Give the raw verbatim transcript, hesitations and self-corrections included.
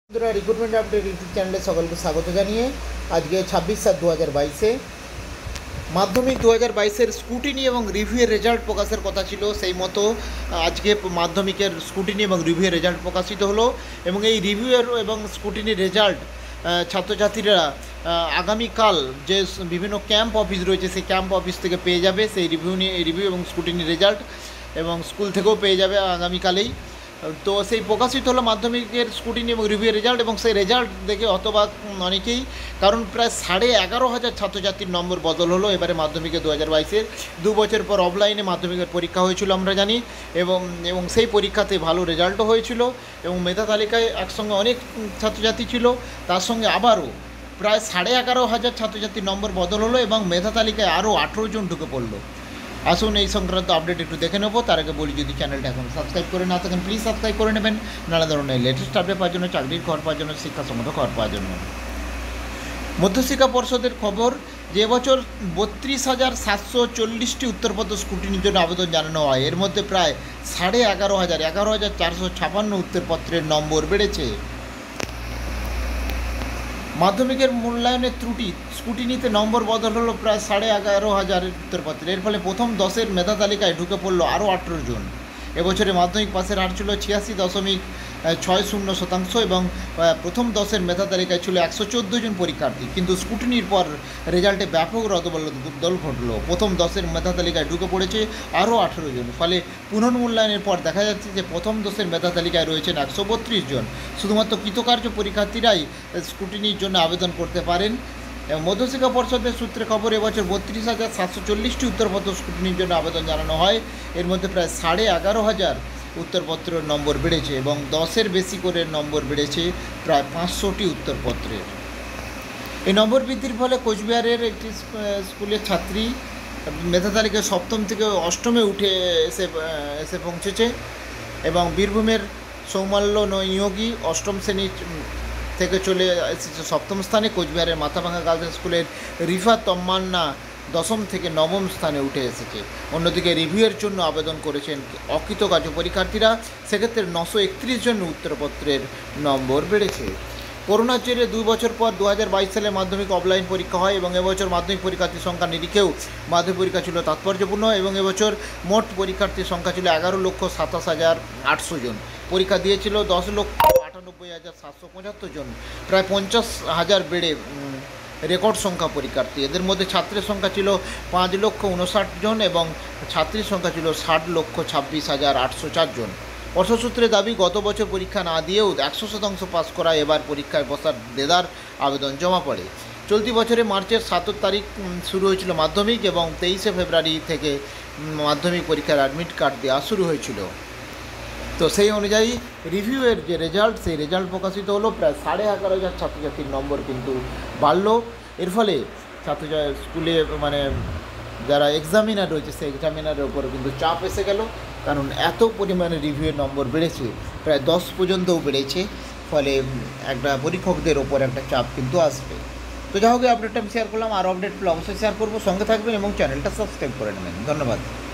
বন্ধুরা recruitment update YouTube চ্যানেলে সকলকে স্বাগত জানিয়ে আজকে ছাব্বিশ সাত দু হাজার বাইশে মাধ্যমিক দু হাজার বাইশের স্কুটিনি এবং রিভিউয়ের রেজাল্ট প্রকাশের কথা ছিল। সেই মতো আজকে মাধ্যমিকের স্কুটিনি এবং রিভিউয়ের রেজাল্ট প্রকাশিত হলো এবং এই রিভিউয়ের এবং স্কুটিনির রেজাল্ট ছাত্রছাত্রীরা আগামীকাল যে বিভিন্ন ক্যাম্প অফিস রয়েছে সেই ক্যাম্প অফিস থেকে পেয়ে যাবে সেই রিভিউ নিয়ে রিভিউ এবং স্কুটিনির রেজাল্ট, এবং স্কুল থেকেও পেয়ে যাবে আগামীকালেই। তো সেই প্রকাশিত হলো মাধ্যমিকের স্কুটিনি এবং রিভিউয়ের রেজাল্ট, এবং সেই রেজাল্ট দেখে হতবাক অনেকেই, কারণ প্রায় সাড়ে এগারো হাজার ছাত্রছাত্রীর নম্বর বদল হলো এবারে মাধ্যমিকে দু হাজার বাইশের। দু বছর পর অফলাইনে মাধ্যমিকের পরীক্ষা হয়েছিল আমরা জানি, এবং এবং সেই পরীক্ষাতে ভালো রেজাল্টও হয়েছিল এবং মেধা তালিকায় একসঙ্গে অনেক ছাত্রছাত্রী ছিল, তার সঙ্গে আবারও প্রায় সাড়ে এগারো হাজার ছাত্রছাত্রীর নম্বর বদল হলো এবং মেধা তালিকায় আরও আঠেরো জন ঢুকে পড়লো। আসুন এই সংক্রান্ত আপডেট একটু দেখে নেবো। তার আগে বলি, যদি চ্যানেলটা এখন সাবস্ক্রাইব করে না থাকেন প্লিজ সাবস্ক্রাইব করে নেবেন নানা ধরনের লেটেস্ট আপডেট পাওয়ার জন্য, চাকরির খবর পাওয়ার জন্য, শিক্ষাসম্মত খবর পাওয়ার জন্য। মধ্যশিক্ষা পর্ষদের খবর যে বছর বত্রিশ হাজার সাতশো চল্লিশটি উত্তরপত্র স্কুটিনির জন্য আবেদন জানানো হয়, এর মধ্যে প্রায় সাড়ে এগারো হাজার এগারো হাজার চারশো ছাপান্ন উত্তরপত্রের নম্বর বেড়েছে। মাধ্যমিকের মূল্যায়নের ত্রুটি, স্কুটিনিতে নম্বর বদল হলো প্রায় সাড়ে এগারো হাজারের উত্তরপত্রে, এর ফলে প্রথম দশের মেধা তালিকায় ঢুকে পড়লো আরও আঠেরো জন। এবছরে মাধ্যমিক পাসের হার ছিল ছিয়াশি দশমিক ছয় শূন্য শতাংশ এবং প্রথম দশের মেধা তালিকায় ছিল একশো চোদ্দো জন পরীক্ষার্থী, কিন্তু স্কুটিনির পর রেজাল্টে ব্যাপক রদবদল ঘটল। প্রথম দশের মেধা তালিকায় ঢুকে পড়েছে আরও আঠেরো জন, ফলে পুনর্মূল্যায়নের পর দেখা যাচ্ছে যে প্রথম দশের মেধা তালিকায় রয়েছেন একশো বত্রিশ জন। শুধুমাত্র কৃতকার্য পরীক্ষার্থীরাই স্কুটিনির জন্য আবেদন করতে পারেন। মধ্যশিক্ষা পর্ষদের সূত্রে খবর, এবছর বত্রিশ হাজার সাতশো চল্লিশটি উত্তরপত্র স্কুটিনির জন্য আবেদন জানানো হয়, এর মধ্যে প্রায় সাড়ে এগারো হাজার উত্তরপত্রের নম্বর বেড়েছে এবং দশের বেশি করে নম্বর বেড়েছে প্রায় পাঁচশোটি উত্তরপত্রের। এই নম্বর বৃদ্ধির ফলে কোচবিহারের একটি স্কুলের ছাত্রী মেধা তালিকায় সপ্তম থেকে অষ্টমে উঠে এসে এসে পৌঁছেছে এবং বীরভূমের সৌমাল্য নিয়োগী অষ্টম শ্রেণী থেকে চলে এসেছে সপ্তম স্থানে। কোচবিহারের মাথাভাঙা গার্লস স্কুলের রিফা তম্মান্না দশম থেকে নবম স্থানে উঠে এসেছে। অন্যদিকে রিভিউয়ের জন্য আবেদন করেছেন অকৃতকার্য পরীক্ষার্থীরা, সেক্ষেত্রে নশো একত্রিশ জন উত্তরপত্রের নম্বর বেড়েছে। করোনার জেরে দুই বছর পর দু হাজার বাইশ সালে মাধ্যমিক অফলাইন পরীক্ষা হয় এবং এবছর মাধ্যমিক পরীক্ষার্থীর সংখ্যা নিরিখেও মাধ্যমিক পরীক্ষা ছিল তাৎপর্যপূর্ণ এবং এবছর মোট পরীক্ষার্থীর সংখ্যা ছিল এগারো লক্ষ সাতাশ হাজার আটশো জন। পরীক্ষা দিয়েছিল দশ লক্ষ আটানব্বই হাজার সাতশো পঁচাত্তর জন, প্রায় পঞ্চাশ হাজার বেড়ে রেকর্ড সংখ্যা পরীক্ষার্থী। এদের মধ্যে ছাত্রের সংখ্যা ছিল পাঁচ লক্ষ উনষাট জন এবং ছাত্রীর সংখ্যা ছিল ষাট লক্ষ ছাব্বিশ হাজার আটশো চার জন। পর্ষদ সূত্রে দাবি, গত বছর পরীক্ষা না দিয়েও একশো শতাংশ পাস করায় এবার পরীক্ষায় বসার দেদার আবেদন জমা পড়ে। চলতি বছরে মার্চের সতেরো তারিখ শুরু হয়েছিল মাধ্যমিক এবং তেইশে ফেব্রুয়ারি থেকে মাধ্যমিক পরীক্ষার অ্যাডমিট কার্ড দেওয়া শুরু হয়েছিল। তো সেই অনুযায়ী রিভিউয়ের যে রেজাল্ট, সেই রেজাল্ট প্রকাশিত হলো, প্রায় সাড়ে এগারো হাজার ছাত্রছাত্রীর নম্বর কিন্তু বাড়লো। এর ফলে ছাত্র স্কুলে মানে যারা এক্সামিনার রয়েছে সেই এক্সামিনারের ওপরে কিন্তু চাপ এসে গেল, কারণ এত পরিমাণে রিভিউয়ের নম্বর বেড়েছে, প্রায় দশ পর্যন্তও বেড়েছে, ফলে একটা পরীক্ষকদের ওপর একটা চাপ কিন্তু আসবে। তো যা হোক, আপডেটটা আমি শেয়ার করলাম, আর আপডেট পেলে অবশ্যই শেয়ার করবো, সঙ্গে থাকবেন এবং চ্যানেলটা সাবস্ক্রাইব করে নেবেন। ধন্যবাদ।